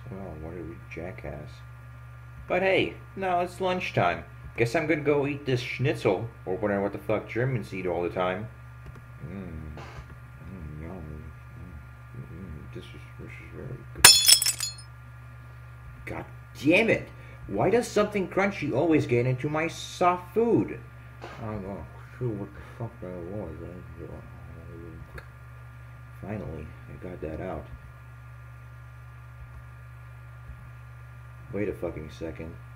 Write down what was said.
Well, what are we, jackass? But hey, now it's lunchtime. Guess I'm gonna go eat this schnitzel, or whatever what the fuck Germans eat all the time. Mmm, yum. This is very good. God damn it! Why does something crunchy always get into my soft food? I'm not sure what the fuck that was. Finally, I got that out. Wait a fucking second.